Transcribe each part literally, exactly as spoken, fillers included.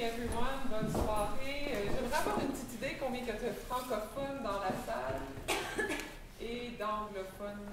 everyone. Bonne soirée. Euh, J'aimerais avoir une petite idée combien il y a de francophones dans la salle et d'anglophones.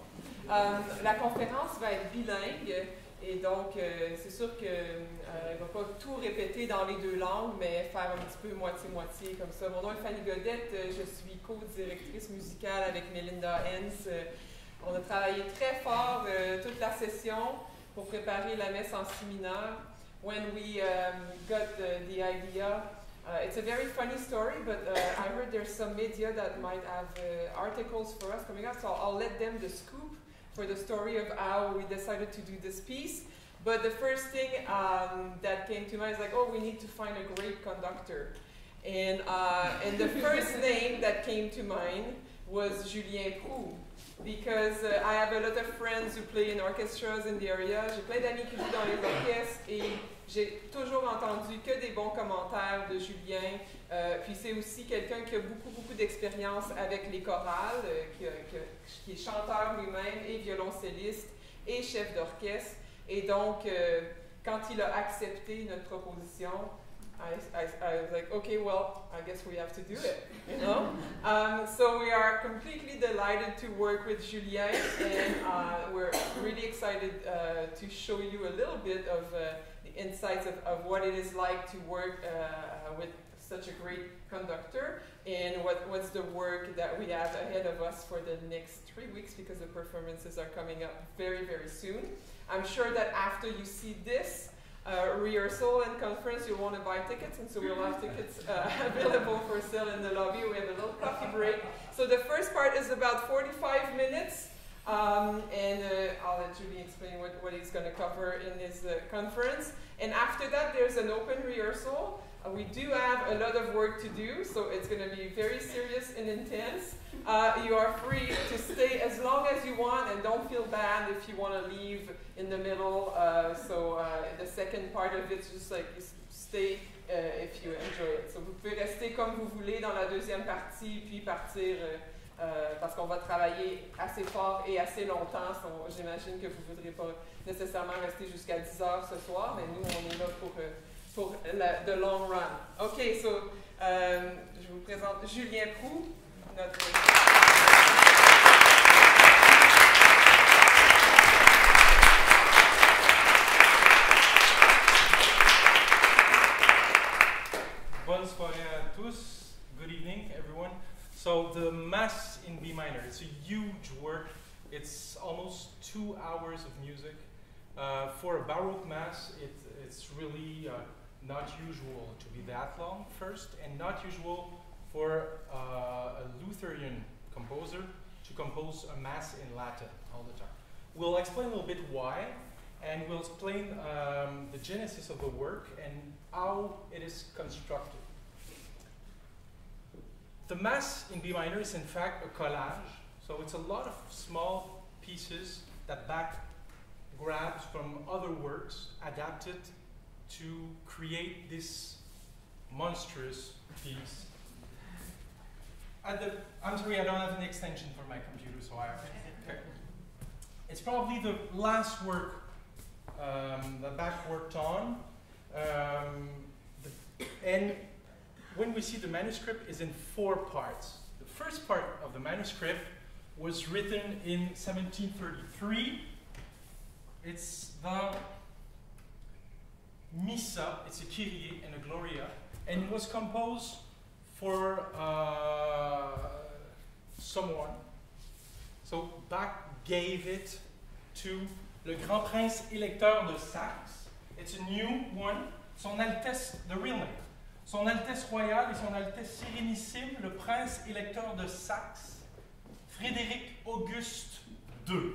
Euh, la conférence va être bilingue et donc euh, c'est sûr qu'elle euh, ne va pas tout répéter dans les deux langues, mais faire un petit peu moitié-moitié comme ça. Mon nom est Fanny Godette, je suis co-directrice musicale avec Melinda Hens. On a travaillé très fort euh, toute la session pour préparer la messe en si mineur. When we um, got the, the idea, uh, it's a very funny story, but uh, I heard there's some media that might have uh, articles for us coming up, so I'll let them the scoop for the story of how we decided to do this piece. But the first thing um, that came to mind is like, oh, we need to find a great conductor. And, uh, and the first name that came to mind was Julien Proulx. Because uh, I have a lot of friends who play in orchestras in the area. J'ai plein d'amis qui jouent dans les orchestres et j'ai toujours entendu que des bons commentaires de Julien. Euh, puis c'est aussi quelqu'un qui a beaucoup, beaucoup d'expérience avec les chorales, euh, qui, qui, qui est chanteur lui-même et violoncelliste et chef d'orchestre. Et donc, euh, quand il a accepté notre proposition, I, I, I was like, okay, well, I guess we have to do it, you know? um, so we are completely delighted to work with Julien, and uh, we're really excited uh, to show you a little bit of uh, the insights of, of what it is like to work uh, with such a great conductor, and what, what's the work that we have ahead of us for the next three weeks, because the performances are coming up very, very soon. I'm sure that after you see this, Uh, rehearsal and conference, you'll want to buy tickets, and so we'll have tickets uh, available for sale in the lobby. We have a little coffee break. So the first part is about forty-five minutes, um, and uh, I'll let Julie explain what, what he's going to cover in his uh, conference. And after that, there's an open rehearsal. Uh, we do have a lot of work to do, so it's going to be very serious and intense. Uh, you are free to stay as long as you want, and don't feel bad if you want to leave in the middle. Uh, so uh, the second part of it's just like stay uh, if you enjoy it. So vous pouvez rester comme vous voulez dans la deuxième partie, puis partir euh, euh, parce qu'on va travailler assez fort et assez longtemps. So, j'imagine que vous ne voudrez pas nécessairement rester jusqu'à dix heures ce soir, mais nous on est là pour euh, pour la, the long run. Ok, so euh, je vous présente Julien Proulx, notre Bonne soirée à tous. Good evening, everyone. So the Mass in B minor, it's a huge work. It's almost two hours of music. Uh, for a Baroque Mass, it, it's really uh, not usual to be that long, first, and not usual for uh, a Lutheran composer to compose a Mass in Latin all the time. We'll explain a little bit why, and we'll explain um, the genesis of the work and how it is constructed. The Mass in B minor is in fact a collage, so it's a lot of small pieces that Bach grabs from other works, adapted to create this monstrous piece. At the, I'm sorry, I don't have an extension for my computer, so I okay. It's probably the last work um, that Bach worked on. Um, the, and when we see the manuscript is in four parts. The first part of the manuscript was written in seventeen thirty-three. It's the Missa, it's a Kyrie and a Gloria, and it was composed for uh, someone. So Bach gave it to le Grand Prince électeur de Saxe. It's a new one. Son Altesse, the real name. Son Altesse Royale et Son Altesse Sérénissime, le Prince électeur de Saxe, Frédéric Auguste the Second.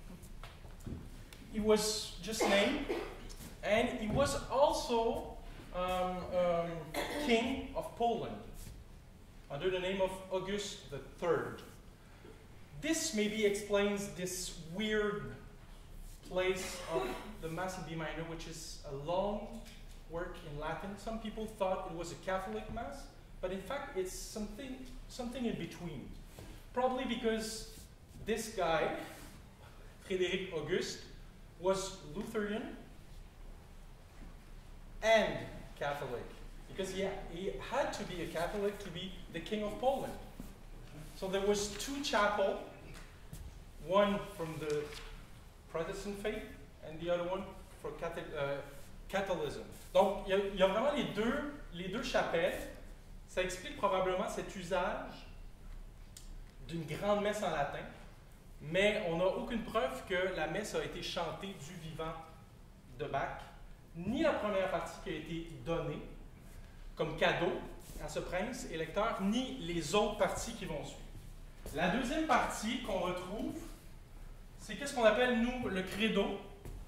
He was just named, and he was also um, um, King of Poland, under the name of August the Third. This maybe explains this weird place of the Mass in B minor, which is a long work in Latin. Some people thought it was a Catholic Mass, but in fact it's something, something in between. Probably because this guy, Frédéric Auguste, was Lutheran, and Catholic. Because he, he had to be a Catholic to be the king of Poland. So there was two chapels, one from the Protestant faith and the other one for Catholic, uh, Catholicism. Donc, il y, y a vraiment les deux, les deux chapelles. Ça explique probablement cet usage d'une grande messe en latin, mais on n'a aucune preuve que la messe a été chantée du vivant de Bach, ni la première partie qui a été donnée comme cadeau à ce prince électeur, ni les autres parties qui vont suivre. La deuxième partie qu'on retrouve, c'est qu'est-ce qu'on appelle, nous, le credo,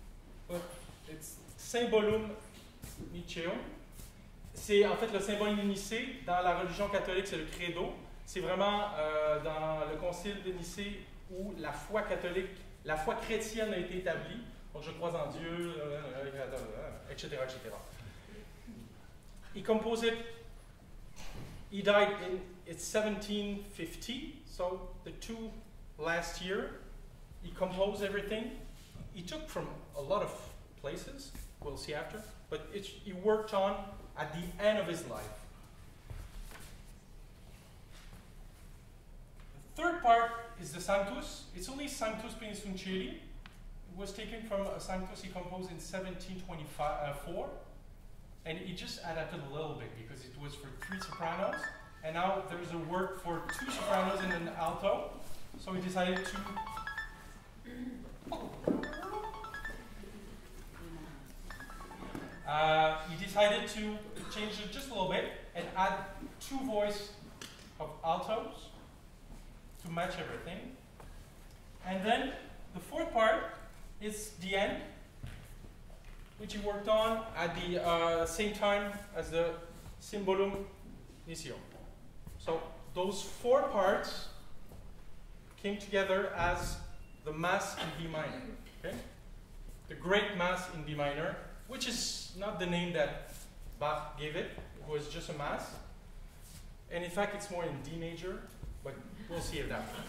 Symbolum Niceum. C'est en fait le symbole de Nicée. Dans la religion catholique, c'est le credo. C'est vraiment euh, dans le concile de Nicée où la foi catholique, la foi chrétienne a été établie. Donc je crois en Dieu, et cetera, et cetera. He composed it. He died in it's seventeen fifty, so the two last year, he composed everything. He took from a lot of places, we'll see after, but it's, he worked on at the end of his life. The third part is the Sanctus. It's only Sanctus Peninsunceli. It was taken from a Sanctus he composed in seventeen twenty-four. And he just adapted a little bit because it was for three sopranos. And now there's a work for two sopranos and an alto. So he decided to Uh, he decided to change it just a little bit and add two voices of altos to match everything. And then the fourth part is the end, which he worked on at the uh, same time as the Symbolum Niceum. So those four parts came together as the Mass in B minor. Okay? The Great Mass in B minor, which is not the name that Bach gave it. It was just a Mass. And in fact, it's more in D major, but we'll see it after.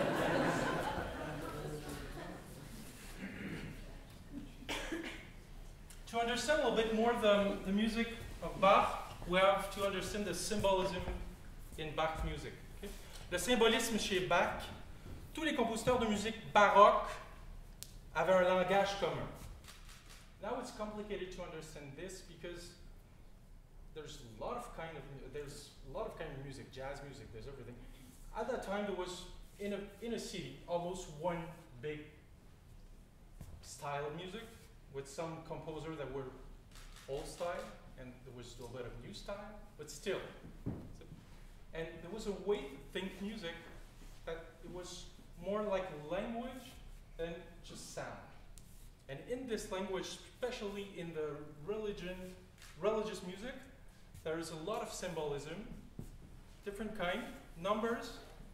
To understand a little bit more the, the music of Bach, we have to understand the symbolism in Bach music. Okay? Le symbolisme chez Bach, tous les compositeurs de musique baroque avaient un langage commun. Now it's complicated to understand this because there's a lot of kind of there's a lot of kind of music, jazz music, there's everything. At that time, there was in a in a city almost one big style of music, with some composers that were old style, and there was a little bit of new style, but still. And there was a way to think music that it was more like a language than just sound. And in this language, especially in the religion, religious music, there is a lot of symbolism, different kind, numbers,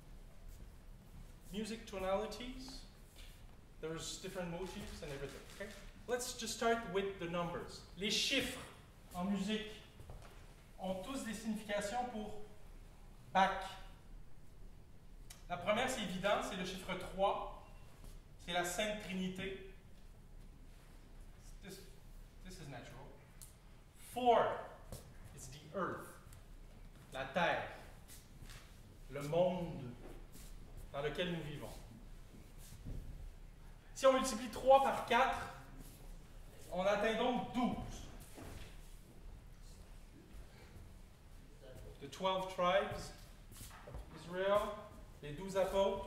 music tonalities, there's different motifs and everything. Okay? Let's just start with the numbers. Les chiffres en musique ont tous des significations pour Bach. La première, c'est évident, c'est le chiffre trois. C'est la Sainte Trinité. This, this is natural. Four is the earth. La terre. Le monde dans lequel nous vivons. Si on multiplie trois par quatre, on atteint donc douze. The twelve tribes of Israel, les douze apôtres.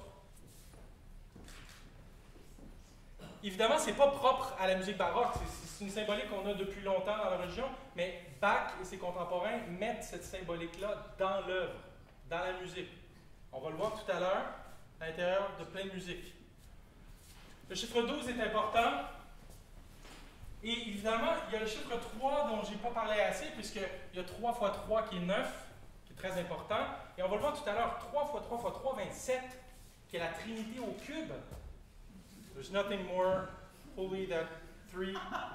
Évidemment, ce n'est pas propre à la musique baroque, c'est une symbolique qu'on a depuis longtemps dans la religion, mais Bach et ses contemporains mettent cette symbolique-là dans l'œuvre, dans la musique. On va le voir tout à l'heure à l'intérieur de plein de musique. Le chiffre douze est important. Et évidemment, il y a le chiffre trois dont je n'ai pas parlé assez, puisqu'il y a trois fois trois qui est neuf, qui est très important. Et on va le voir tout à l'heure, trois fois trois fois trois, vingt-sept, qui est la Trinité au cube. There's nothing more holy than three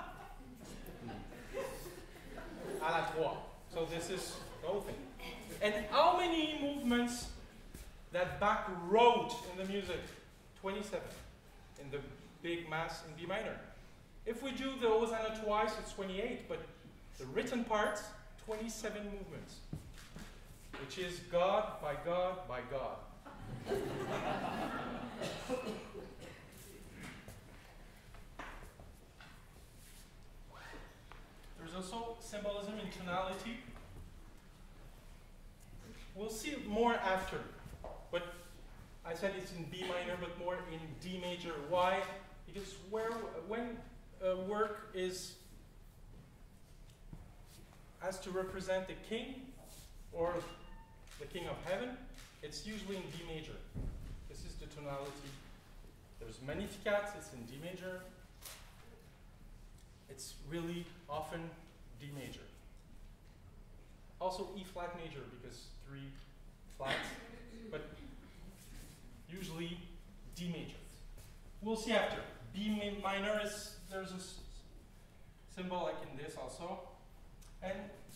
à la trois. So this is the whole thing. And how many movements that Bach wrote in the music? twenty-seven. In the big Mass in B minor. If we do the Hosanna twice, it's twenty-eight, but the written parts, twenty-seven movements, which is God by God by God. There's also symbolism in tonality. We'll see more after, but I said it's in B minor, but more in D major. Why? Because where, when a work is has to represent the king or the king of heaven, it's usually in D major. This is the tonality. There's Magnificat, it's in D major. It's really often D major. Also E flat major, because three flats, but usually D major. We'll see after. B minor is, there's a s symbol like in this also. And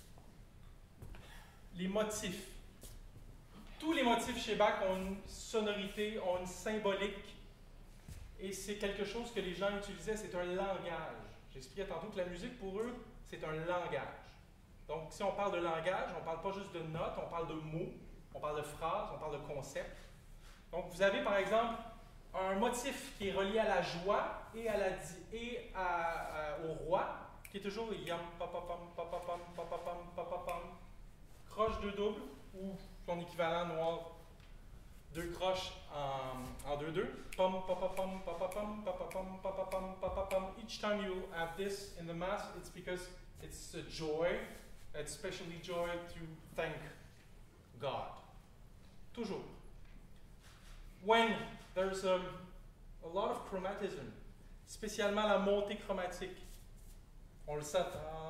les motifs. Tous les motifs chez Bach ont une sonorité, ont une symbolique, et c'est quelque chose que les gens utilisaient, c'est un langage. J'expliquais tantôt que la musique, pour eux, c'est un langage. Donc, si on parle de langage, on ne parle pas juste de notes, on parle de mots, on parle de phrases, on parle de concepts. Donc, vous avez, par exemple, un motif qui est relié à la joie et, à la, et à, à, au roi, qui est toujours yam, papapam, papapam, papapam, papapam, croche de double, ou son équivalent noir, deux croches en, en deux deux. Pam, papapam, papapam, papapam, papapam, papapam. Each time you have this in the Mass, it's because it's a joy, especially joy to thank God. Toujours. When there's um, a lot of chromatism, spécialement la montée chromatique, on le sait.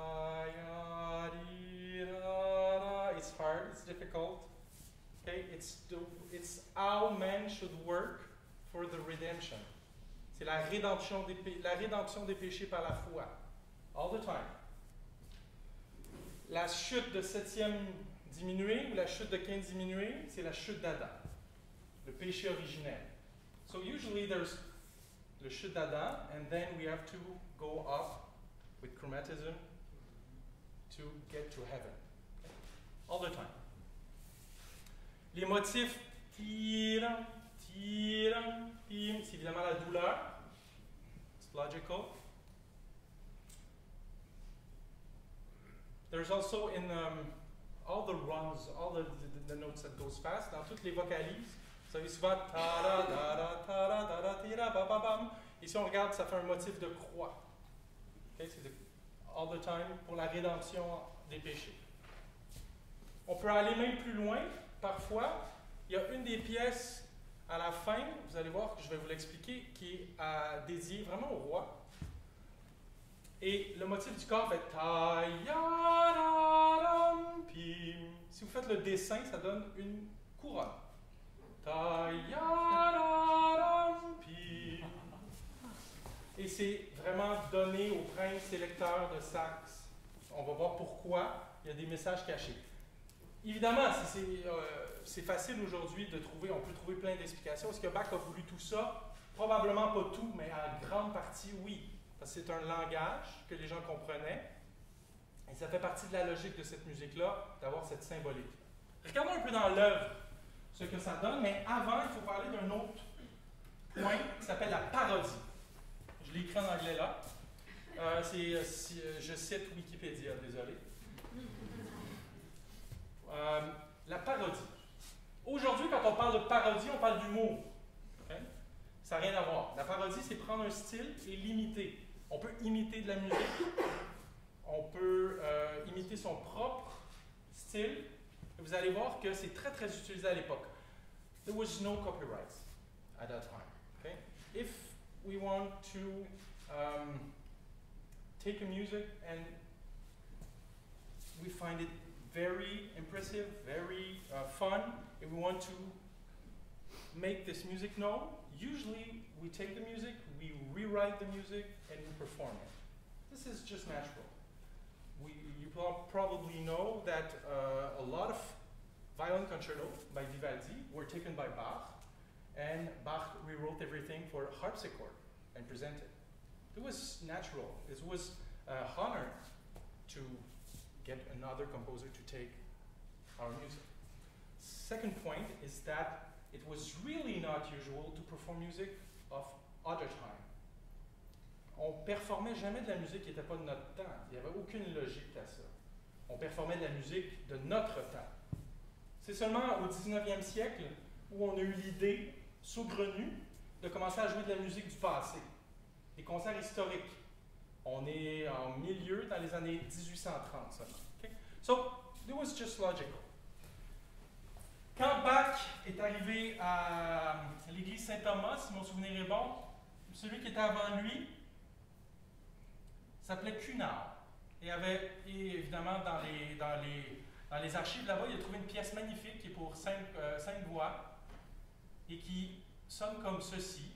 It's hard, it's difficult. Okay, it's, the, it's how man should work for the redemption. C'est la rédemption des, la rédemption des péchés par la foi. All the time. La chute de septième diminuée ou la chute de quinze diminuée, c'est la chute d'Adam. Le péché originel. So usually there's the chute d'Adam, and then we have to go up with chromatism to get to heaven. Okay? All the time. Les motifs, tira, tira, pim, c'est évidemment la douleur. It's logical. There's also in um, all the runs, all the, the, the notes that goes fast, dans toutes les vocalises, ça va souvent ta-ra, ta-ra, ta-ra, ta-ra, tira, ba, ba, bam. Et si on regarde, ça fait un motif de croix. Okay, c'est all the time pour la rédemption des péchés. On peut aller même plus loin. Parfois, il y a une des pièces à la fin, vous allez voir que je vais vous l'expliquer, qui est euh, dédiée vraiment au roi. Et le motif du corps fait ta yaram pim. Si vous faites le dessin, ça donne une couronne. Ta yaram pim. Et c'est vraiment donné au prince électeur de Saxe. On va voir pourquoi il y a des messages cachés. Évidemment, c'est euh, facile aujourd'hui de trouver, on peut trouver plein d'explications. Est-ce que Bach a voulu tout ça? Probablement pas tout, mais en grande partie, oui. Parce que c'est un langage que les gens comprenaient. Et ça fait partie de la logique de cette musique-là, d'avoir cette symbolique. Regardons un peu dans l'œuvre ce que ça donne, mais avant, il faut parler d'un autre point qui s'appelle la parodie. Je l'ai écrit en anglais là. Euh, c'est, si, je cite Wikipédia, désolé. Euh, la parodie. Aujourd'hui, quand on parle de parodie, on parle d'humour. Okay? Ça n'a rien à voir. La parodie, c'est prendre un style et l'imiter. On peut imiter de la musique. On peut euh, imiter son propre style. Et vous allez voir que c'est très, très utilisé à l'époque. There was no copyright at that time. Okay? If we want to um, take a music and we find it very impressive, very uh, fun, and we want to make this music known, usually we take the music, we rewrite the music, and we perform it. This is just natural. We, you probably know that uh, a lot of violin concertos by Vivaldi were taken by Bach, and Bach rewrote everything for harpsichord and presented. It was natural. It was an honor to get another composer to take our music. Second point is that it was really not usual to perform music of other time. On performait jamais de la musique qui n'était pas de notre temps. Il n'y avait aucune logique à ça. On performait de la musique de notre temps. C'est seulement au dix-neuvième siècle où on a eu l'idée saugrenue de commencer à jouer de la musique du passé, des concerts historiques. On est en milieu dans les années dix-huit cent trente seulement. Okay? So, it was just logical. Quand Bach est arrivé à l'église Saint-Thomas, si mon souvenir est bon, celui qui était avant lui s'appelait Cunard. Et, avait, et évidemment, dans les, dans, les, dans les archives là-bas, il a trouvé une pièce magnifique qui est pour cinq, euh, cinq voix et qui sonne comme ceci.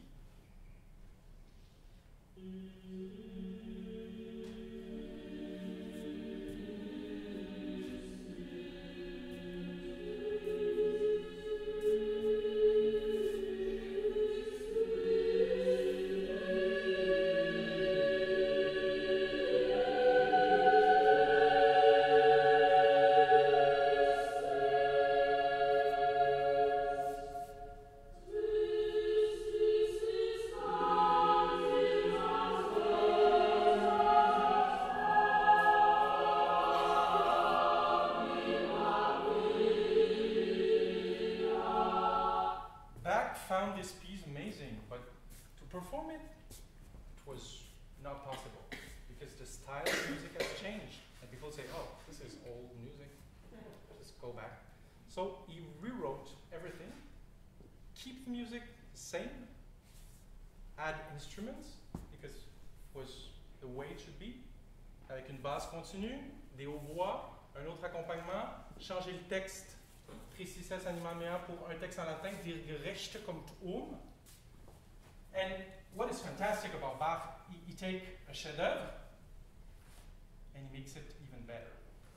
Continue, des hautbois, un autre accompagnement, changer le texte Tricis animal mea pour un texte en latin, dir gerechte kommt um. And what is fantastic about Bach, he, he take a chef-d'œuvre and he makes it even better.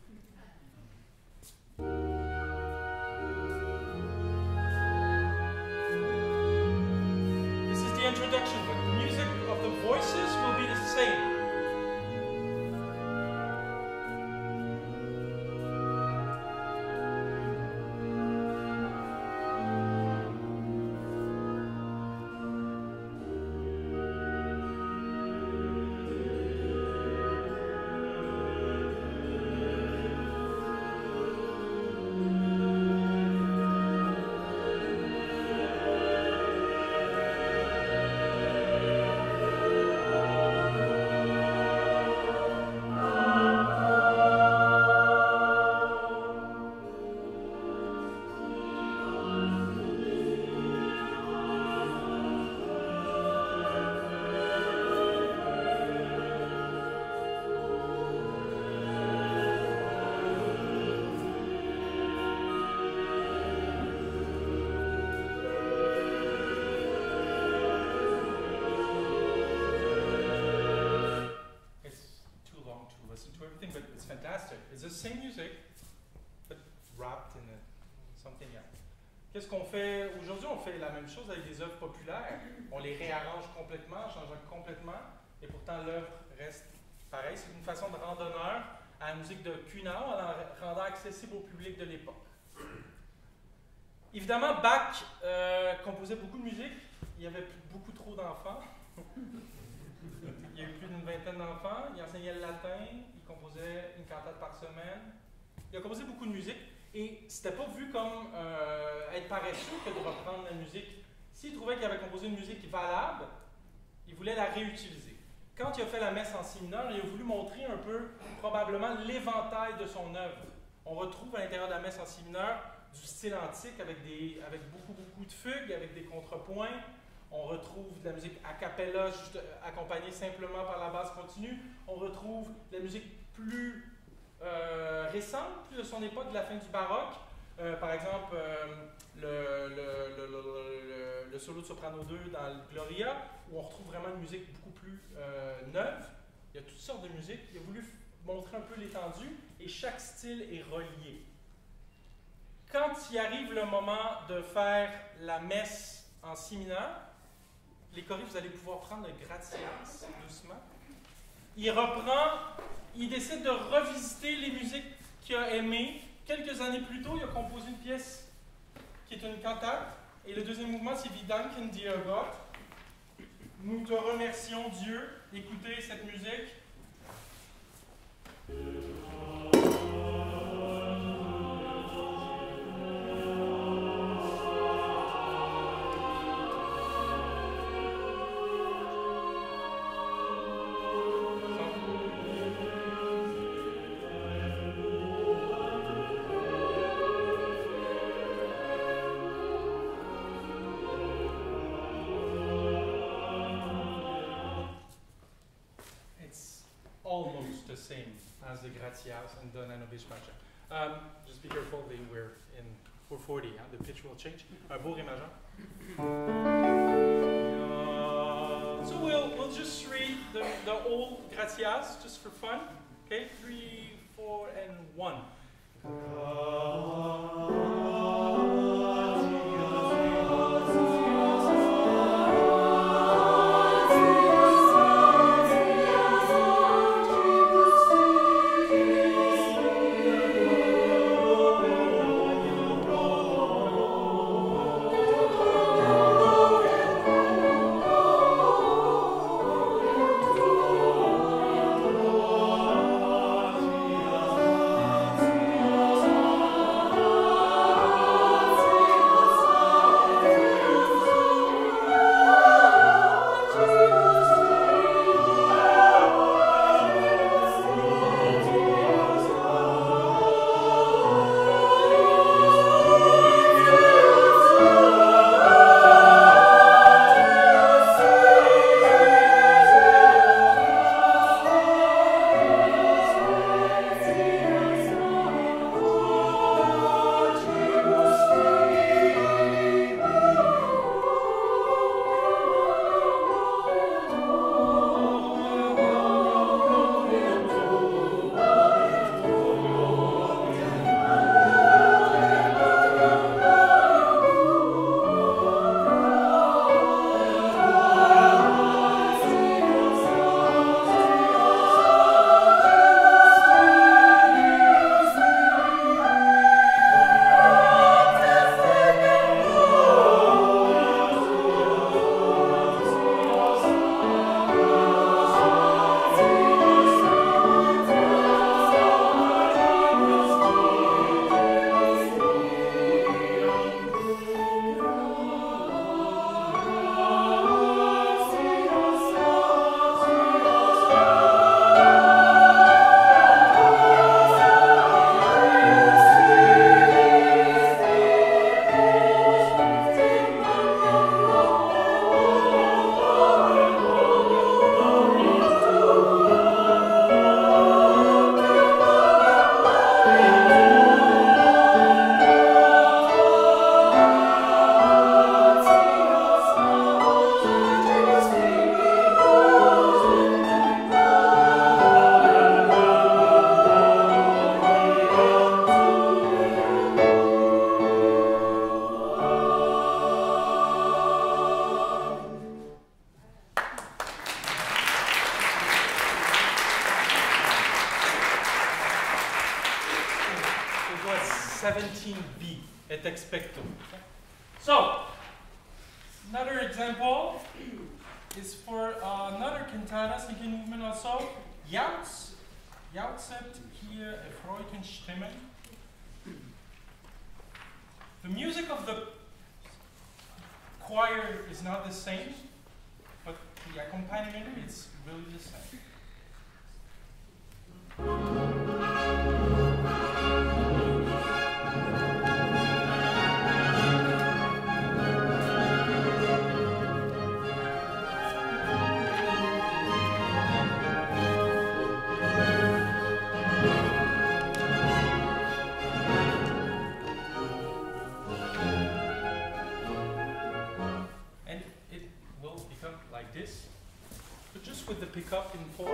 This is the introduction, but the music of the voices will be the same. Same music, but wrapped in a, something else. Qu'est-ce qu'on fait aujourd'hui? On fait la même chose avec des œuvres populaires. On les réarrange complètement, change complètement, et pourtant l'œuvre reste pareille. C'est une façon de rendre honneur à la musique de Cunard en la rendant accessible au public de l'époque. Évidemment, Bach euh, composait beaucoup de musique. Il y avait beaucoup trop d'enfants. Il y a eu plus d'une vingtaine d'enfants. Il enseignait le latin. Il composait une cantate par semaine. Il a composé beaucoup de musique. Et c'était pas vu comme euh, être paresseux que de reprendre la musique. S'il trouvait qu'il avait composé une musique valable, il voulait la réutiliser. Quand il a fait la messe en si mineur, il a voulu montrer un peu, probablement, l'éventail de son œuvre. On retrouve à l'intérieur de la messe en si mineur du style antique avec, des, avec beaucoup, beaucoup de fugues, avec des contrepoints. On retrouve de la musique a cappella, juste accompagnée simplement par la basse continue. On retrouve de la musique plus euh, récente, plus de son époque, de la fin du baroque. Euh, par exemple, euh, le, le, le, le, le, le solo de soprano deux dans le Gloria, où on retrouve vraiment une musique beaucoup plus euh, neuve. Il y a toutes sortes de musiques. Il a voulu montrer un peu l'étendue et chaque style est relié. Quand il arrive le moment de faire la messe en si mineur, les choristes, vous allez pouvoir prendre le gratias doucement. Il reprend, il décide de revisiter les musiques qui a aimé. Quelques années plus tôt, il a composé une pièce qui est une cantate. Et le deuxième mouvement, c'est Vi danken dir Gott. Nous te remercions Dieu. Écoutez cette musique. Almost the same as the Gratias and the Nanobish Major. Um, just be careful, they we're in four forty, huh? The pitch will change. Uh, Beau Ré majeur. Uh, so we'll we'll just read the, the old Gratias just for fun. Okay, three, four, and one. seventeen B et expecto. So, another example is for uh, another cantata, second movement also. Jauchzt, jauchzet hier erfreuten Stimmen. The music of the choir is not the same, but the accompaniment is really the same. And it will become like this, but just with the pickup in four.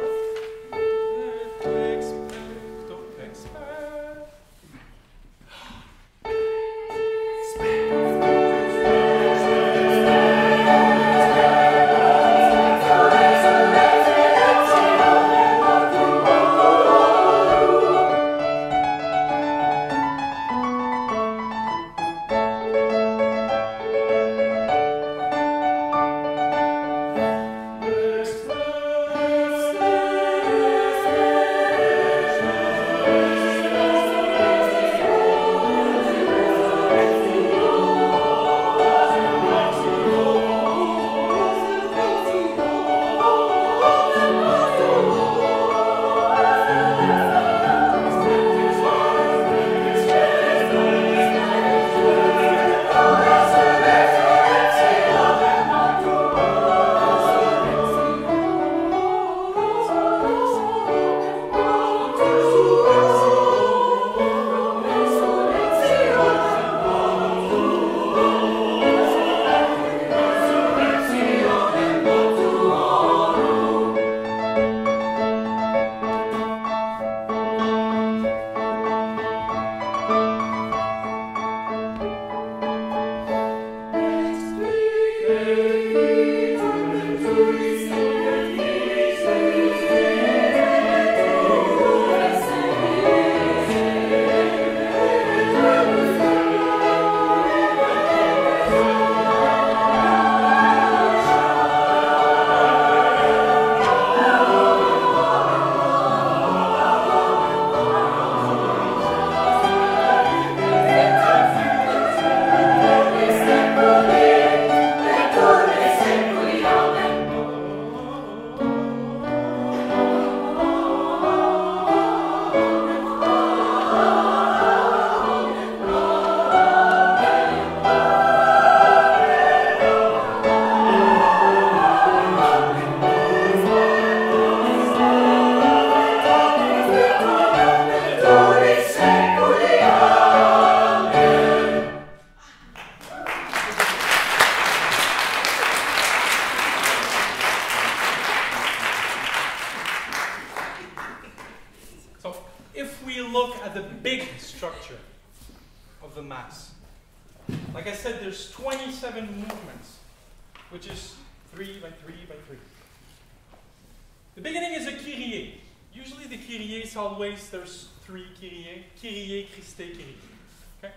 if we look at the big structure of the Mass, like I said, there's twenty-seven movements, which is three by three by three. The beginning is a Kyrie. Usually the Kyrie is always, there's three Kyrie. Kyrie, Christe, Kyrie. Okay?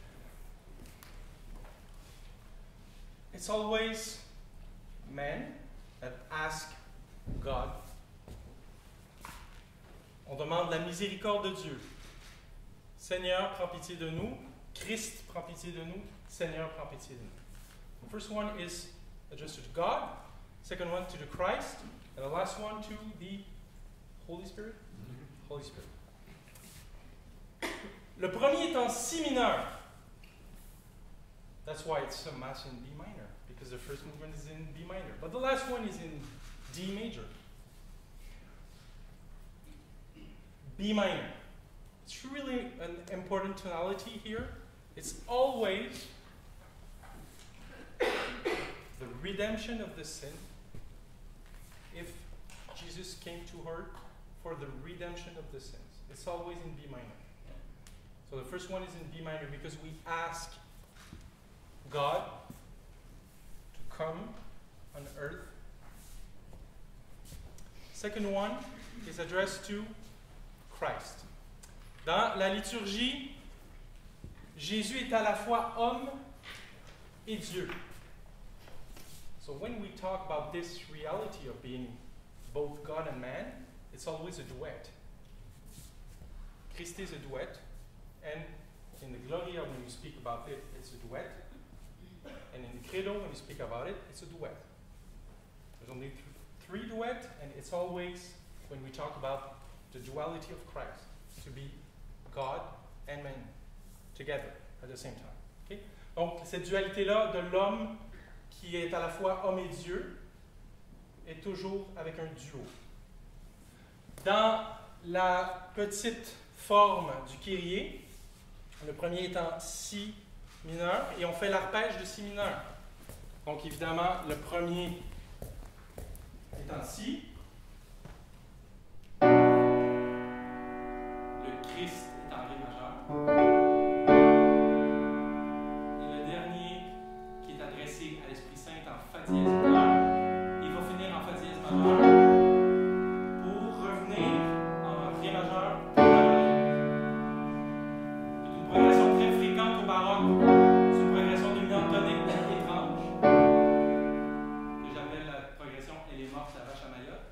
It's always men that ask God. On demande la miséricorde de Dieu. Seigneur, prends pitié de nous. Christ, prends pitié de nous. Seigneur, prends pitié de nous. The first one is addressed to God. Second one to the Christ. And the last one to the Holy Spirit. Mm-hmm. Holy Spirit. Le premier est en si mineur. That's why it's a Mass in B minor, because the first movement is in B minor. But the last one is in D major. B minor. It's really an important tonality here. It's always the redemption of the sin. If Jesus came to earth for the redemption of the sins, it's always in B minor. So the first one is in B minor because we ask God to come on earth. Second one is addressed to Christ. Dans la liturgie, Jésus est à la fois homme et Dieu. So when we talk about this reality of being both God and man, it's always a duet. Christ is a duet, and in the Gloria, when you speak about it, it's a duet. And in the Credo, when you speak about it, it's a duet. There's only th three duets, and it's always, when we talk about the duality of Christ, to be God and man together at the same time. Okay? Donc, cette dualité-là de l'homme qui est à la fois homme et Dieu est toujours avec un duo. Dans la petite forme du Kyrie, le premier est en si mineur et on fait l'arpège de si mineur. Donc évidemment, le premier est en si. Le Christ est en ré majeur. Et le dernier qui est adressé à l'Esprit Saint est en fa dièse mineur. Il va finir en fa dièse majeur pour revenir en ré majeur pour la c'est une progression très fréquente au baroque. C'est une progression dominante tonique étrange que j'appelle la progression elle est morte la vache à Mayotte.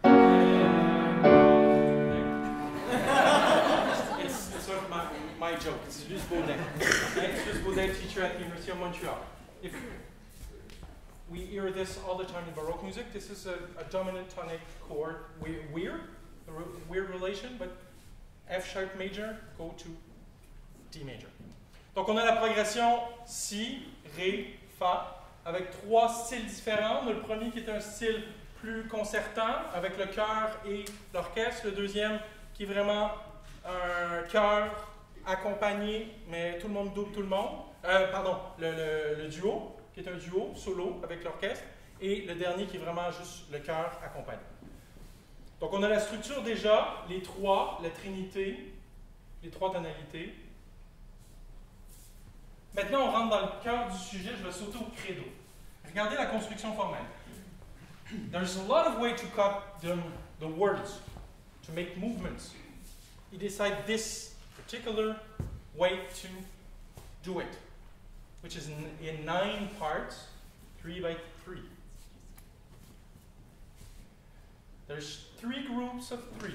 it's, it's sort of my, my joke. It's Luce Baudet. It's Luce Baudet, teacher at the University of Montreal. If we hear this all the time in Baroque music, this is a, a dominant tonic chord. Weird, weird, a weird relation, but F sharp major, go to D major. Donc on a la progression Si, Ré, Fa, avec trois styles différents. On a le premier qui est un style plus concertant, avec le chœur et l'orchestre. Le deuxième qui est vraiment un chœur accompagné, mais tout le monde double tout le monde. Euh, pardon, le, le, le duo, qui est un duo solo avec l'orchestre. Et le dernier qui est vraiment juste le chœur accompagné. Donc on a la structure déjà, les trois, la trinité, les trois tonalités. Maintenant, on rentre dans le cœur du sujet, je vais sauter au credo. Regardez la construction formelle. There's a lot of ways to cut the, the words, to make movements. You decide this particular way to do it, which is in, in nine parts, three by three. There's three groups of three.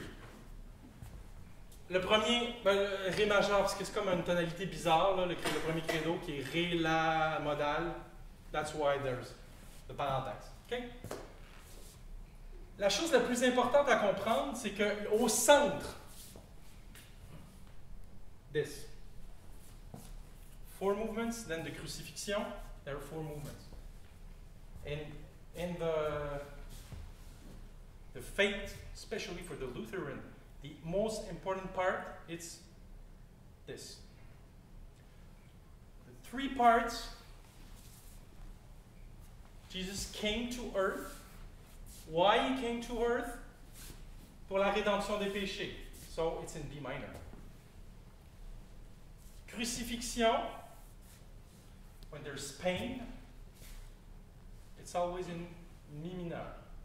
Le premier, ben, Ré majeur, parce que c'est comme une tonalité bizarre, là, le, le premier credo qui est Ré, La, modal. That's why there's the parenthèse. Okay? La chose la plus importante à comprendre, c'est qu'au centre, this. Four movements, then the crucifixion, there are four movements. And in the, the faith, especially for the Lutheran, the most important part is this. The three parts, Jesus came to earth. Why he came to earth? Pour la rédemption des péchés. So it's in B minor. crucifixion, when there's pain, it's always in mi minor.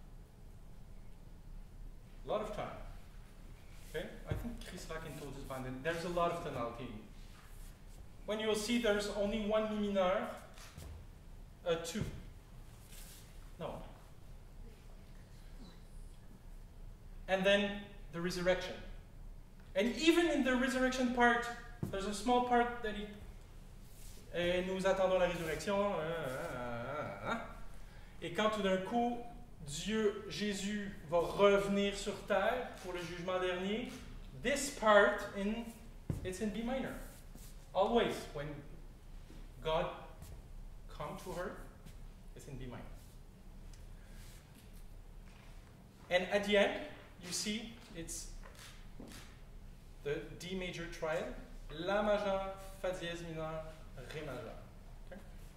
A lot of time. Okay? I think Chris Lakin told this band that there's a lot of tonality. When you'll see there's only one mi minor, a two. No. And then the resurrection. And even in the resurrection part, there's a small part that he. Et nous attendons la résurrection. Et quand tout d'un coup, Dieu, Jésus, va revenir sur terre pour le jugement dernier, this part, in, it's in B minor. Always, when God comes to her, it's in B minor. And at the end, you see, it's the D major triad, La majeur, Fa dièse mineur, Ré majeur. Okay?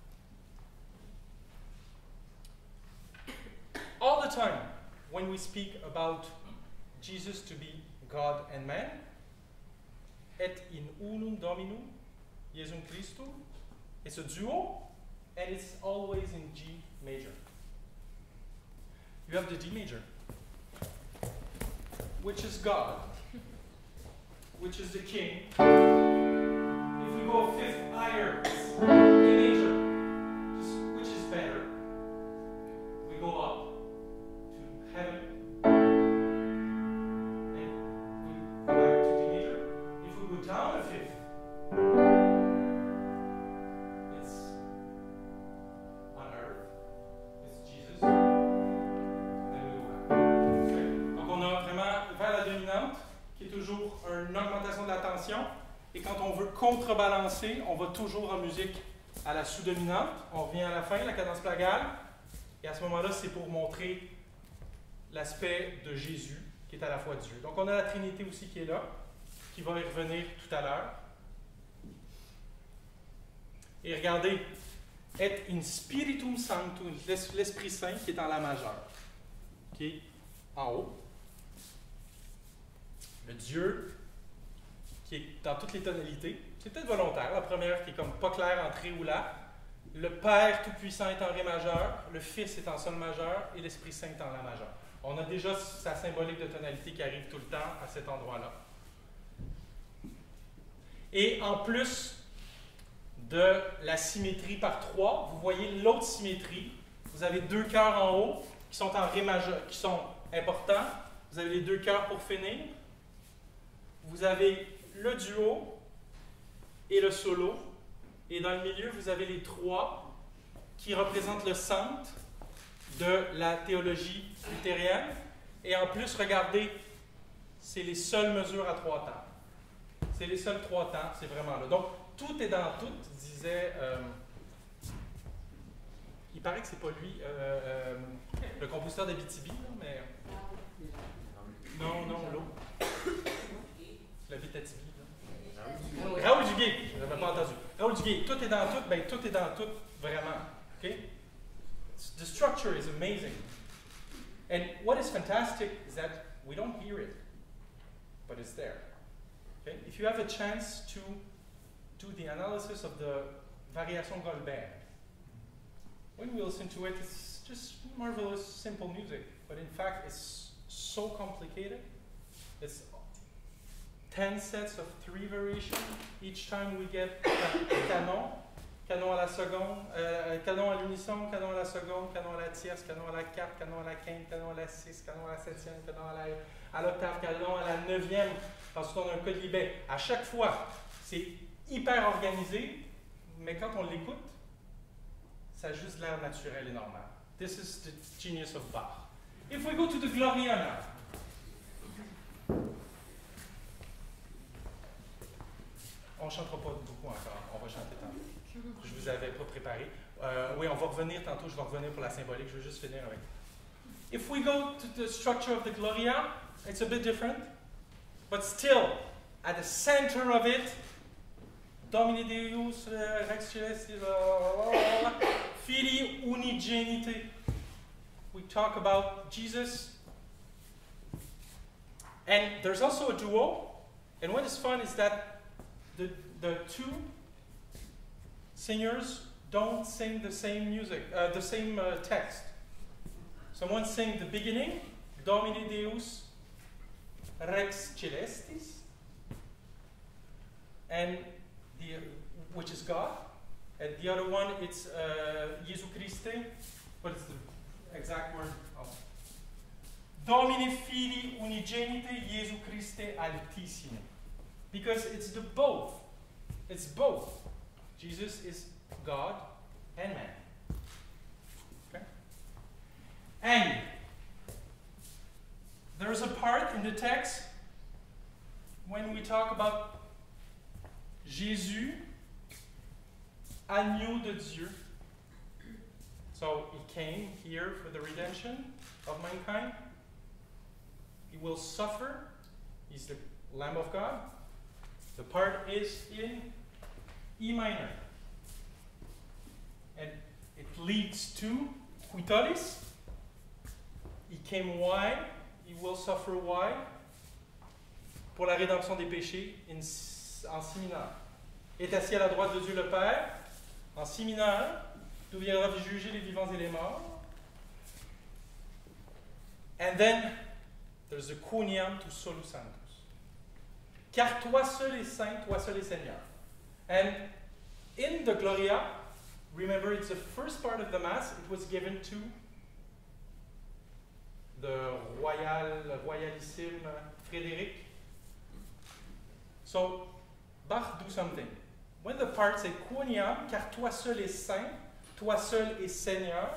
All the time, when we speak about Jesus to be God and man, et in unum Dominum, Iesum Christum, it's a duo, and it's always in G major. You have the D major, which is God, which is the king. If we go a fifth higher, A major, just, which is better. We go up to heaven, and we go back to D major. If we go down a fifth, it's on earth, it's Jesus, then we go back. Okay. Donc on a vraiment vers la dominante, qui est toujours une augmentation de la tension. Et quand on veut contrebalancer, on va toujours en musique à la sous-dominante. On revient à la fin, la cadence plagale. Et à ce moment-là, c'est pour montrer l'aspect de Jésus, qui est à la fois Dieu. Donc on a la Trinité aussi qui est là, qui va y revenir tout à l'heure. Et regardez, et in spiritum sanctum, l'Esprit Saint qui est en la majeure, qui est en haut. Le Dieu qui est dans toutes les tonalités. C'est peut-être volontaire. La première qui est comme pas claire en Tré ou La. Le Père Tout-Puissant est en Ré majeur, le Fils est en Sol majeur et l'Esprit Saint est en La majeur. On a déjà sa symbolique de tonalité qui arrive tout le temps à cet endroit-là. Et en plus de la symétrie par trois, vous voyez l'autre symétrie. Vous avez deux chœurs en haut qui sont en Ré majeur, qui sont importants. Vous avez les deux chœurs pour finir. Vous avez le duo et le solo. Et dans le milieu, vous avez les trois qui représentent le centre de la théologie luthérienne. Et en plus, regardez, c'est les seules mesures à trois temps. C'est les seuls trois temps, c'est vraiment là. Donc, tout est dans tout, disait... Euh, il paraît que c'est pas lui, euh, euh, le compositeur d'Abitibi, mais... Non, non, l'autre. L'Abitibi. Raoul Duguay, je n'avais pas entendu. Raoul Duguay, tout est dans tout, ben tout est dans tout, vraiment. Okay? The structure is amazing. And what is fantastic is that we don't hear it, but it's there. Okay? If you have a chance to do the analysis of the Variation Goldberg, when we listen to it, it's just marvelous, simple music. But in fact, it's so complicated. It's ten sets of three variations. Each time we get a canon, canon à la seconde, euh, canon à l'unisson, canon à la seconde, canon à la tierce, canon à la quatre, canon à la quinte, canon à la six, canon à la septième, canon à la, à l'octave, canon à la neuvième. Ensuite, on a un quodlibet. À chaque fois, c'est hyper organisé, mais quand on l'écoute, ça a juste l'air naturel et normal. This is the genius of Bach. If we go to the Gloria now. On ne chantera pas beaucoup encore, on va chanter tantôt. Je vous avais pas préparé. Euh, oui, on va revenir tantôt, je vais revenir pour la symbolique, je veux juste finir avec. If we go to the structure of the Gloria, it's a bit different, but still, at the center of it, Domini Deus, Rex Celestis, Filii Unigenite. We talk about Jesus. And there's also a duo, and what is fun is that the, the two singers don't sing the same music, uh, the same uh, text. Someone sings the beginning, Domine Deus Rex Celestis, and the, which is God, and the other one it's uh, Jesu Christe, but it's the exact word. Oh. Domine Fili Unigenite Jesu Christe Altissime, because it's the both. It's both. Jesus is God and man. Okay? And there's a part in the text when we talk about Jésus, agneau de Dieu. So he came here for the redemption of mankind. He will suffer. He's the Lamb of God. The part is in E minor. And it leads to Quitolis. He came why? He will suffer why? Pour la rédemption des péchés in, en si mineur. Est assis à la droite de Dieu le Père, en si mineur, d'où viendra juger les vivants et les morts. And then there's the Quoniam to Solus Sanctus. Car toi seul est saint, toi seul est Seigneur. And in the Gloria, remember it's the first part of the Mass, it was given to the royal, royalissime Frédéric. So, Bach do something. When the part say Quoniam, car toi seul est saint, toi seul est Seigneur,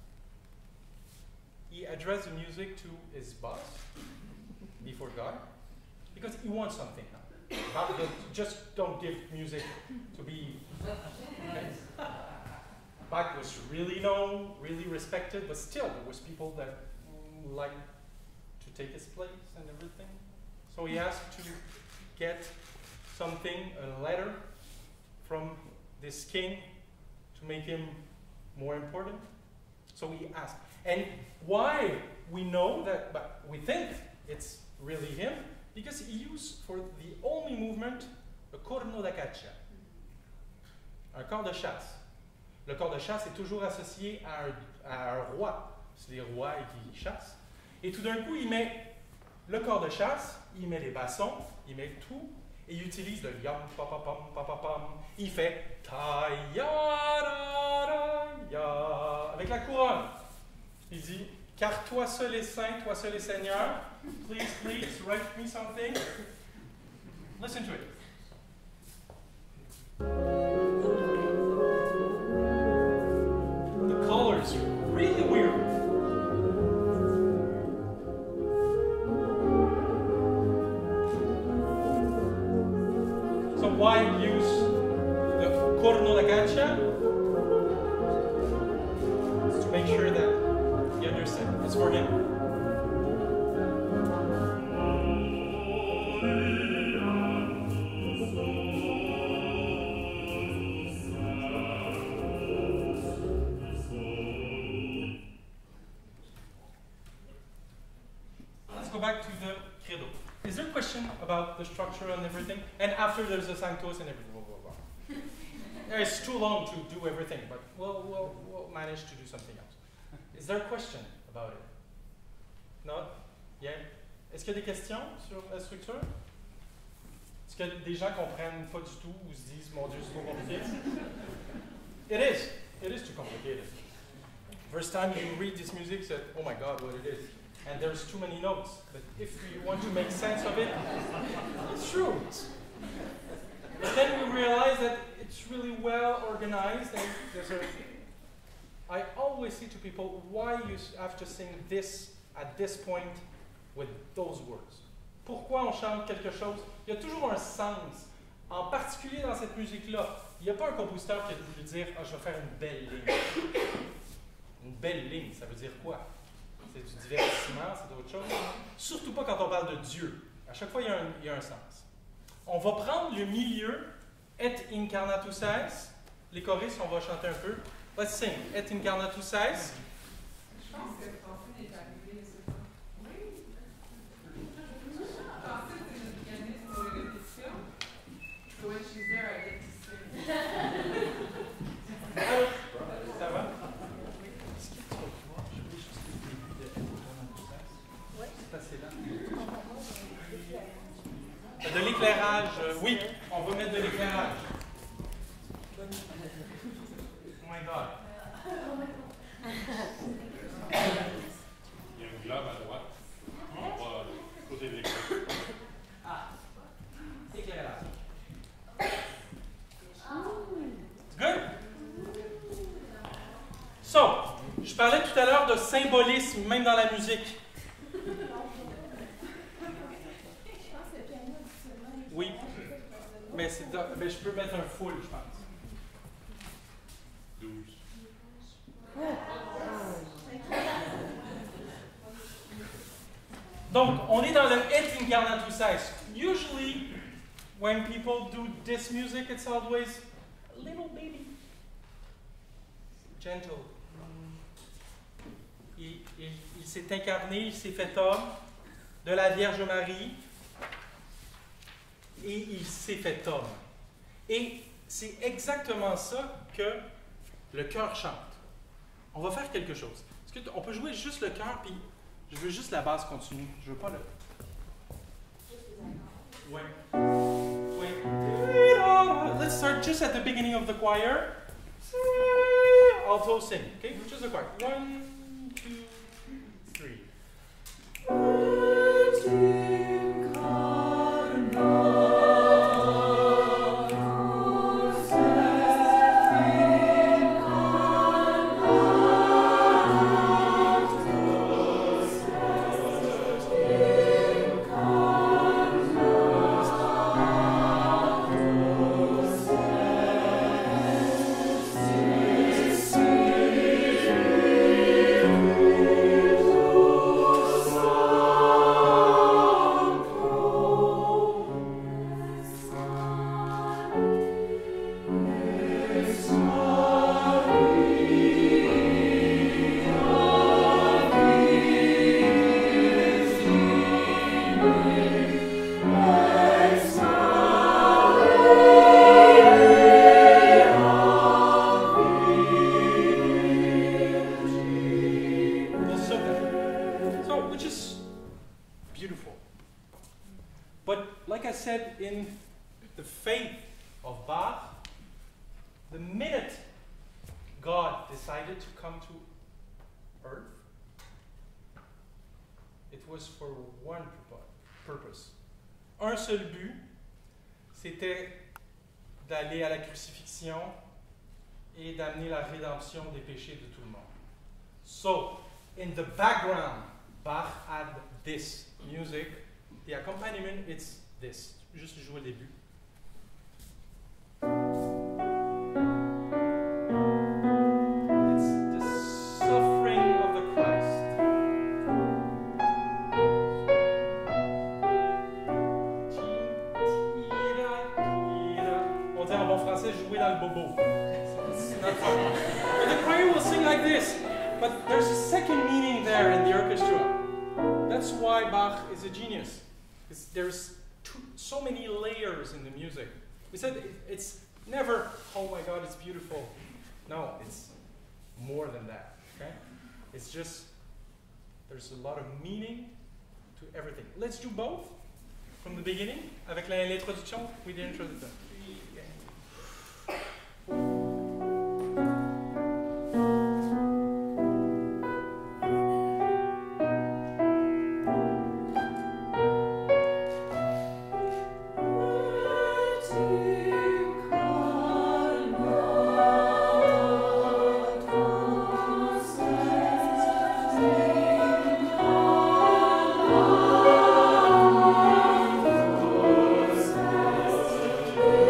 he addressed the music to his boss before God, because he wants something now. Bach just don't give music to be. Okay? Bach was really known, really respected, but still there was people that like to take his place and everything. So he asked to get something, a letter from this king to make him more important. So he asked. And why we know that, but we think it's really him, because he used for the only movement a corno da caccia, un corps de chasse. Le corps de chasse est toujours associé à un, à un roi. C'est les rois qui chassent. Et tout d'un coup, il met le corps de chasse, il met les bâtons, il met tout, et il utilise le yam, pa pa pam, pa pa pam. Il fait ta ya ra ra ya avec la couronne. Il dit, car toi seul est saint, toi seul est Seigneur. Please, please, write me something. Listen to it. The colors are really weird. So why use the corno da caccia? To make sure that you understand. It's for him. Let's go back to the credo. Is there a question about the structure and everything? And after there's the sanctus and everything. Blah, blah, blah. It's too long to do everything, but we'll, we'll, we'll manage to do something else. Is there a question about it? No? Yeah? Est-ce qu'il y a des questions sur la structure? Est-ce que des gens comprennent pas du tout ou se disent, mon Dieu, c'est trop compliqué? It is. It is too complicated. First time you read this music, you said, oh my God, what it is. And there's too many notes. But if you want to make sense of it, it's true. But then we realize that it's really well organized. And there's a, I always say to people, why you have to sing this at this point with those words? Pourquoi on chante quelque chose? Il y a toujours un sens. En particulier dans cette musique-là, il n'y a pas un compositeur qui a voulu dire ah, je vais faire une belle ligne. Une belle ligne, ça veut dire quoi? C'est du divertissement, c'est d'autres choses. Surtout pas quand on parle de Dieu. À chaque fois, il y a un, il y a un sens. On va prendre le milieu, Et incarnatus es. Les choristes, on va chanter un peu. Let's sing. Et incarnatus es. Je pense que Francine est arrivée, c'est ça? Oui. Francine, c'est notre pianiste pour les répétitions. So when she's mettre de l'éclairage. Oh my god. Il y a une globe à droite. On va côté de l'écran. Ah, éclairage. Good? So, je parlais tout à l'heure de symbolisme, même dans la musique. Oui, mais, c'est de, mais je peux mettre un full, je pense. douze. Donc, on est dans le et incarnatus est. Usually, when people do this music, it's always a little baby. Gentle. Il, il, il s'est incarné, il s'est fait homme de la Vierge Marie et il s'est fait homme. Et c'est exactement ça que le chœur chante. On va faire quelque chose. Est-ce qu'on peut jouer juste le chœur, puis je veux juste la basse continue. Je veux pas le... Ouais. Ouais. Let's start just at the beginning of the choir. Alto sing, okay? Just the choir. One, two, three. In the faith of Bach, the minute God decided to come to earth, it was for one purpose. Un seul but, c'était d'aller à la crucifixion et d'amener la rédemption des péchés de tout le monde. So, in the background, Bach had this music. The accompaniment, it's this. Juste jouer le début. It's the suffering of the Christ. On dit en bon français, jouer dans le bobo. And the choir will sing like this, but there's a second meaning there in the orchestra. That's why Bach is a genius. Because there's Too, so many layers in the music. We said it, it's never, oh my God, it's beautiful. No, it's more than that. Okay? It's just, there's a lot of meaning to everything. Let's do both from the beginning, avec l'introduction, with the introduction. Thank you.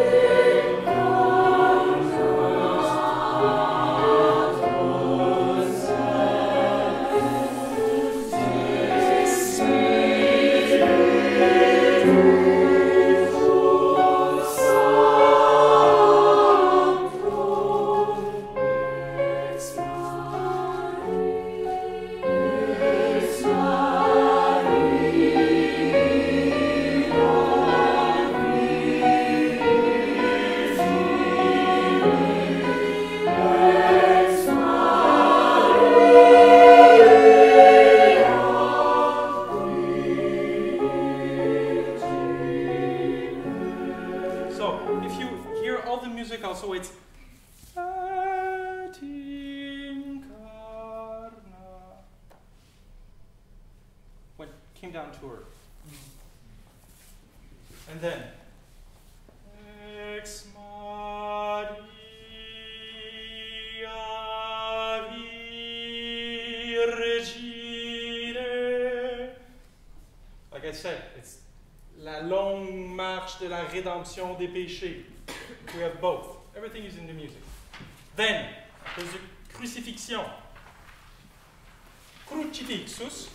if you hear all the music also, it's et incarna. When it came down to earth. And then ex Maria Virgine. Like I said, it's la longue marche de la rédemption des péchés. We have both. Everything is in the music. Then, there's the crucifixion. Crucifixus.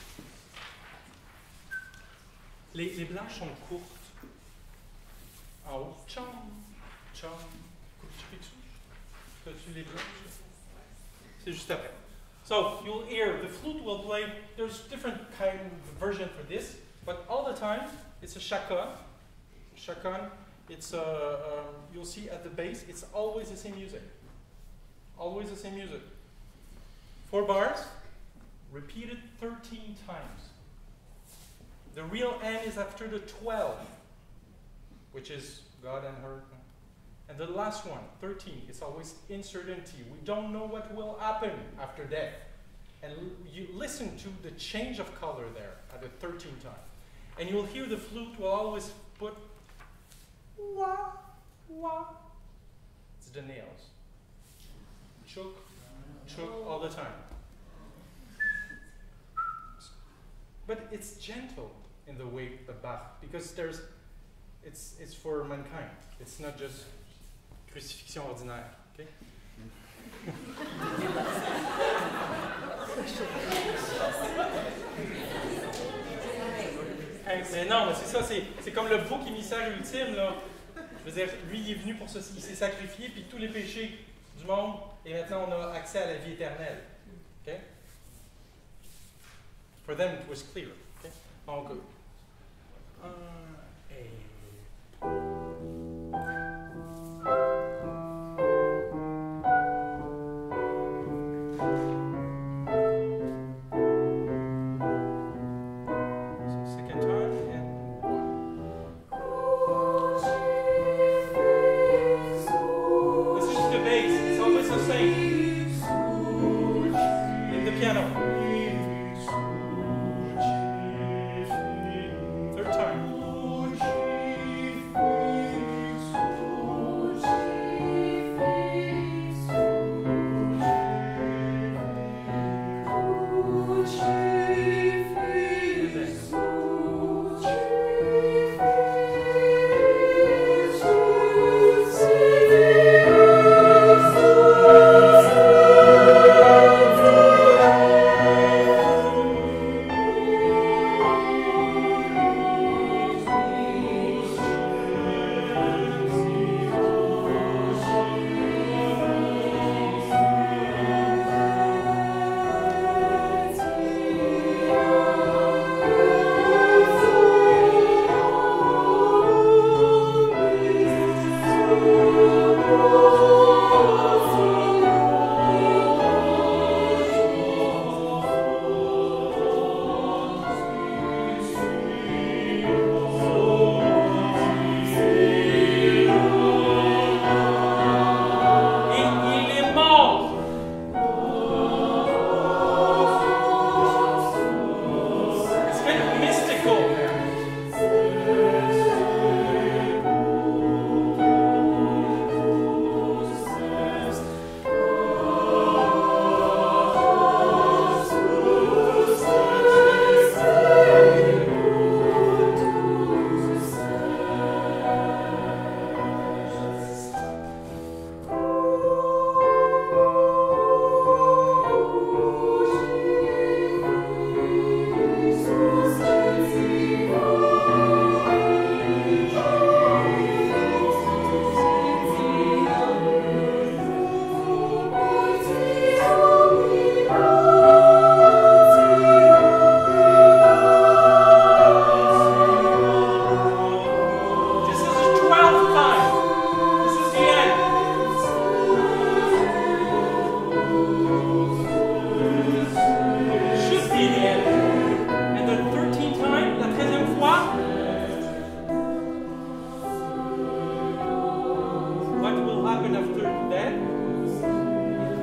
Les, les blanches sont courtes. En haut. Chum, chum, crucifixus. T'as-tu les blanches? C'est juste après. So, you'll hear, the flute will play, there's different kind of version for this, but all the time, it's a chaconne. Chaconne, it's a, um, you'll see at the bass, it's always the same music. Always the same music. Four bars, repeated thirteen times. The real N is after the twelve, which is God and her. And the last one, thirteen, it's always uncertainty. We don't know what will happen after death. And you listen to the change of color there at the thirteenth time. And you'll hear the flute will always put wah, wah. It's the nails. Chook, chook all the time. But it's gentle in the way of Bach, because there's, it's, it's for mankind. It's not just crucifixion ordinaire, okay? Mais non, mais c'est ça, c'est comme le bouc émissaire ultime, là. Je veux dire, lui, il est venu pour ça, il s'est sacrifié, puis tous les péchés du monde, et maintenant on a accès à la vie éternelle. Okay? For them it was clear. Okay? All good. Uh, so second time and one. This is the bass. It's always the same. In the piano. Third time.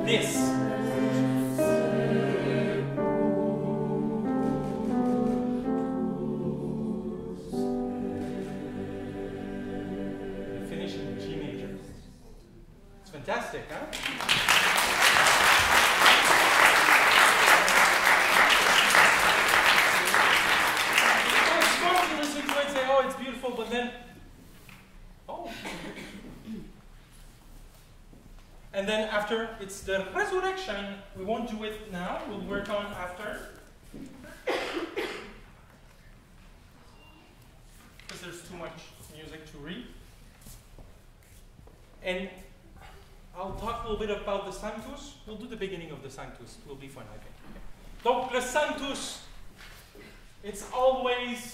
this. And finish in G major. It's fantastic, huh? Oh, it's beautiful, but then, oh. And then after, it's the resurrection. We won't do it now, we'll work on after. Because there's too much music to read. And I'll talk a little bit about the Sanctus. We'll do the beginning of the Sanctus. It will be fun, I think. Donc, le Sanctus, it's always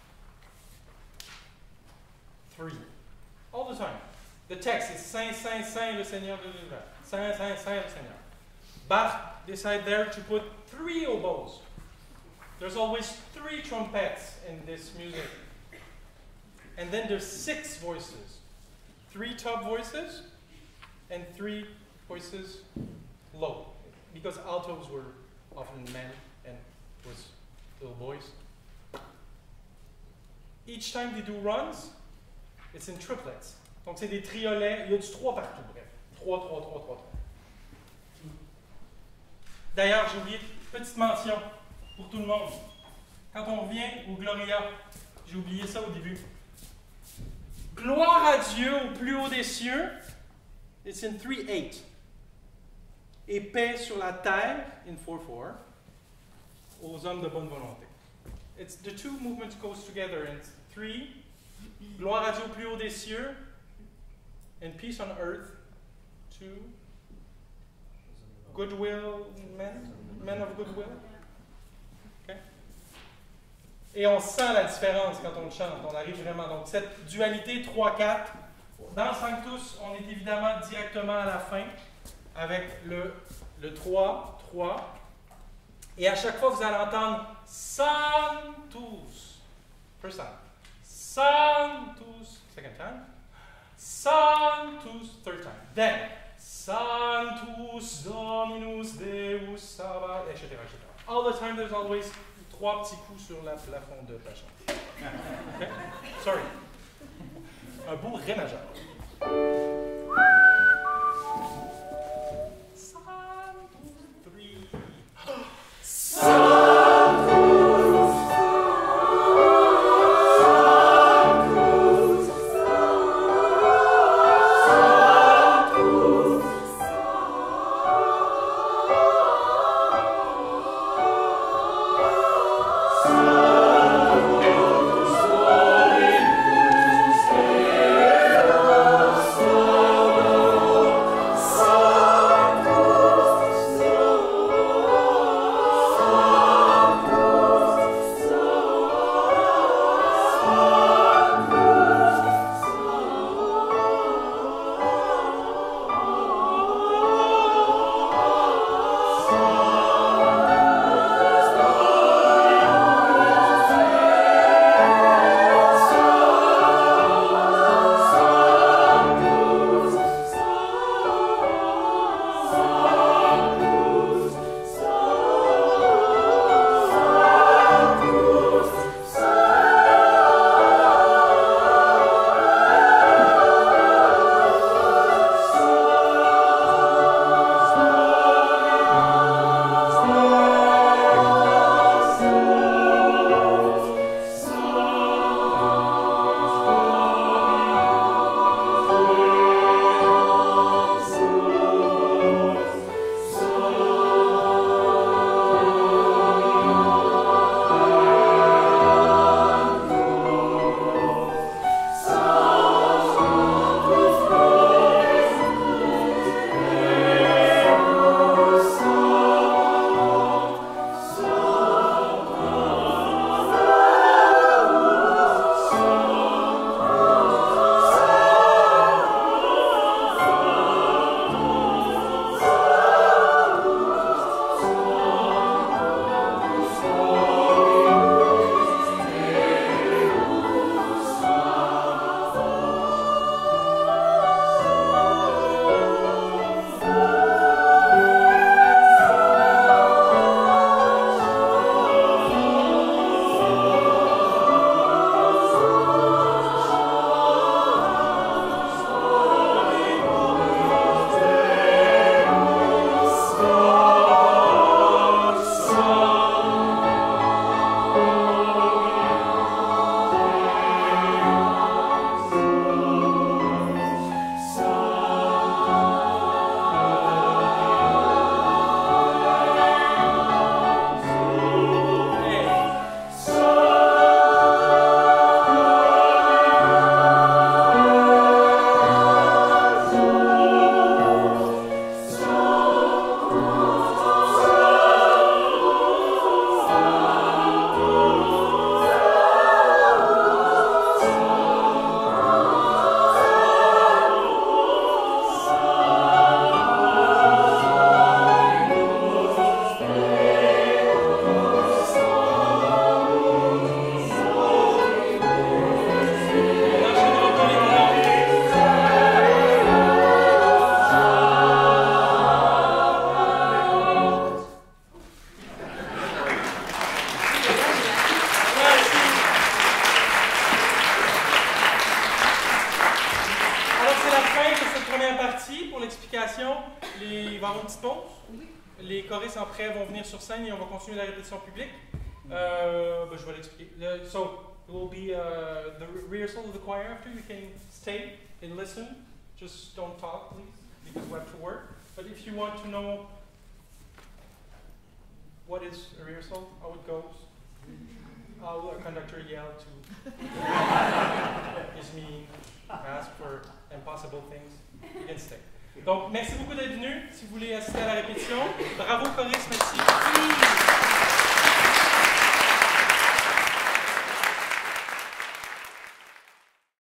three. All the time. The text is Saint, Saint, Saint, le Seigneur de l'univers. Saint, Saint, Saint, le Seigneur. Bach decided there to put three oboes. There's always three trumpets in this music. And then there's six voices. Three top voices and three voices low. Because altos were often men and it was little boys. Each time they do runs, it's in triplets. Donc c'est des triolets, il y a du trois partout, bref. trois, trois, trois, trois, trois. D'ailleurs, j'ai oublié une petite mention pour tout le monde. Quand on revient au Gloria, j'ai oublié ça au début. Gloire à Dieu au plus haut des cieux, it's in three eight. Et paix sur la terre, in four four, aux hommes de bonne volonté. It's, the two movements goes together in three. Gloire à Dieu au plus haut des cieux, and peace on earth to goodwill men, men of goodwill. Okay. Et on sent la différence quand on le chante, on arrive vraiment. Donc cette dualité trois quatre, dans le Sanctus, on est évidemment directement à la fin avec le, le trois, trois. Et à chaque fois, vous allez entendre Sanctus. First time. Sanctus, second time. Sanctus, third time. Then, Sanctus Dominus Deus Sabaoth, et cetera, et cetera. All the time, there's always trois petits coups sur la plafond de la chanson. Okay? Sorry. Un beau ré majeur. Sanctus, three. Sanctus. Sanctus deuxième partie, pour l'explication, les... il va y avoir une petite pause. Les choristes en prêt vont venir sur scène et on va continuer la répétition publique. Euh, ben, je vais l'expliquer. Uh, so, it will be uh, the rehearsal of the choir after. You can stay and listen. Just don't talk, please, because we have to work. But if you want to know what is a rehearsal, how it goes, how a conductor yelled to is mean, ask for impossible things, you can stay. Donc, merci beaucoup d'être venu. Si vous voulez assister à la répétition, bravo choristes, merci.